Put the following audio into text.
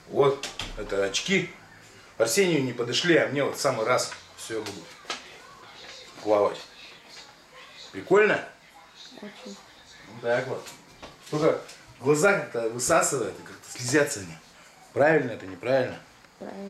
Вот, это очки. Арсению не подошли, а мне вот в самый раз. Все, я буду плавать. Прикольно? Очень. Вот так вот. Только глаза как-то высасывает и как-то слезятся они. Правильно это, неправильно? Правильно.